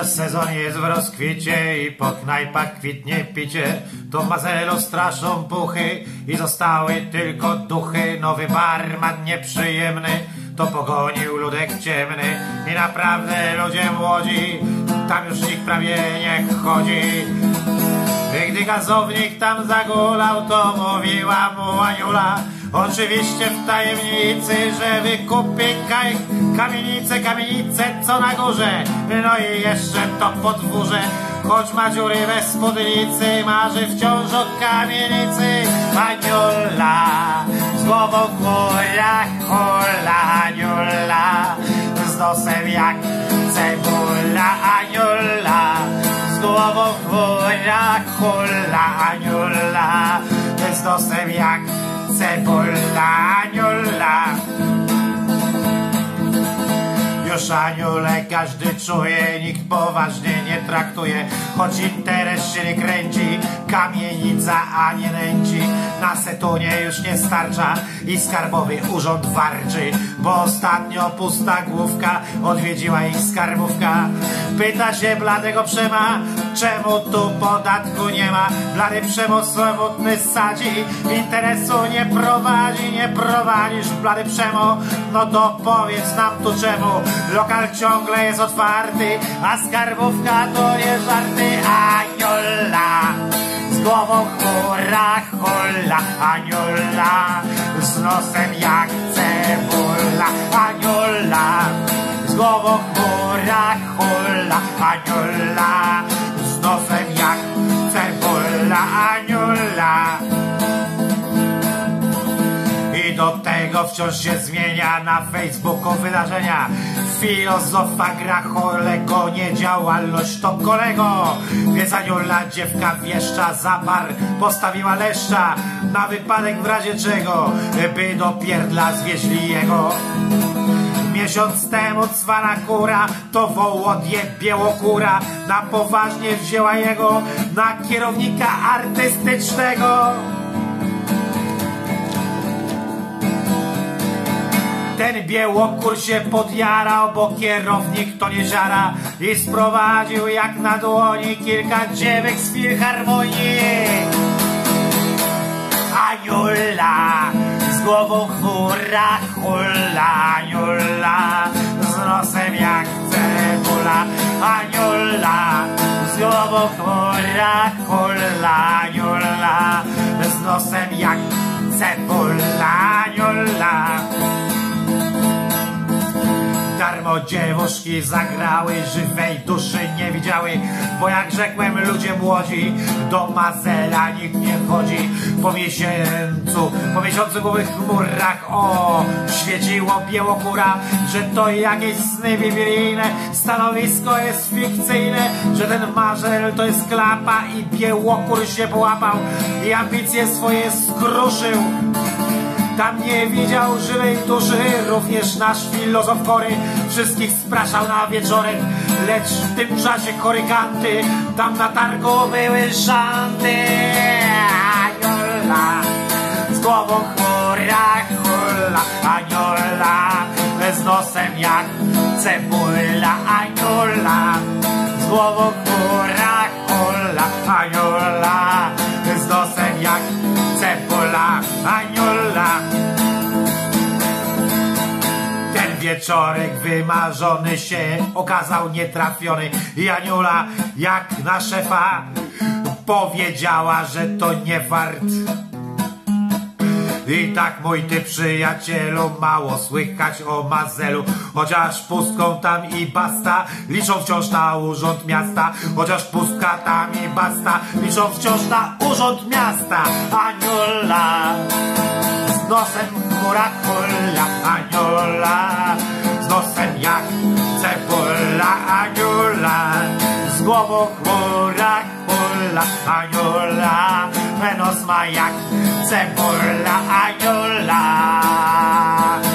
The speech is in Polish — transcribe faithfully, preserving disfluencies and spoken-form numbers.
Teraz sezon jest w rozkwicie i po knajpach kwitnie picie. To Mazelo straszą puchy i zostały tylko duchy. Nowy barman nieprzyjemny to pogonił ludek ciemny. I naprawdę ludzie młodzi tam już nikt prawie nie chodzi. Gdy gazownik tam zagulał, to mówiła mu Aniula, oczywiście w tajemnicy, że wykupi kaj, kamienicę, kamienicę co na górze. No i jeszcze to podwórze, choć ma dziury we spódnicy, marzy wciąż o kamienicy. Aniula z głową chmura, hula, Aniula z nosem jak cebula. Aniula z głową chmura, hula, Aniula z nosem jak cebula. Aniula. Już Aniulę każdy czuje, nikt poważnie nie traktuje, choć interes się nie kręci, kamienica a nie nęci. Na Setonie już nie starcza i skarbowy urząd warczy, bo ostatnio pusta główka odwiedziła ich skarbówka. Pyta się Bladego Przema, czemu tu podatku nie ma. Blady Przemo samotny sadzi, interesu nie prowadzi, nie prowadzisz Blady Przemo, no to powiedz nam tu czemu. Lokal ciągle jest otwarty, a skarbówka to nie żarty. Aniula z głową hura, hula, Aniula z nosem jak cebula. Aniula z głową hura, hula, Aniula z nosem jak cebula. Aniula. I do tego wciąż się zmienia na Facebooku wydarzenia. Filozofa gra cholego, niedziałalność to kolego. Więc Aniula dziewka wieszcza za bar postawiła leszcza, na wypadek w razie czego by do pierdla zwieźli jego. Miesiąc temu cwana kura to woł odjebieło kura, na poważnie wzięła jego na kierownika artystycznego. Ten biełokur się podjarał, bo kierownik to nie ziara, i sprowadził jak na dłoni kilka dziewek z filharmonii. Aniula z głową hura, hula, Aniula z nosem jak cebula. Aniula z głową hura, hula, Aniula z nosem jak cebula. Aniula. Darmo dziewuszki zagrały, żywej duszy nie widziały, bo jak rzekłem ludzie młodzi, do Mazela nikt nie chodzi. Po miesiącu, po miesiącu głowych chmurach, o, świeciło białokura, że to jakieś sny biblijne, stanowisko jest fikcyjne, że ten Marzel to jest klapa i biełokur się połapał i ambicje swoje skruszył. Tam nie widział żywej duszy, również nasz filozof chory wszystkich spraszał na wieczorek, lecz w tym czasie koryganty tam na targu były szanty. Aniula z głową hura, hula, Aniula z nosem jak cebula. Aniula z głową hura, hula, Aniula z nosem jak cebula. Aniula. Ten wieczorek wymarzony się okazał nietrafiony i Aniula jak na szefa powiedziała, że to nie wart. I tak mój ty przyjacielu, mało słychać o Mazelu, chociaż pustką tam i basta, liczą wciąż na urząd miasta. Chociaż pustka tam i basta, liczą wciąż na urząd miasta. Aniula z nosem chmura, hula, Aniula z nosem jak cebula. Aniula z głową chmura, hula, Aniula nos ma jak cebula. Aniula.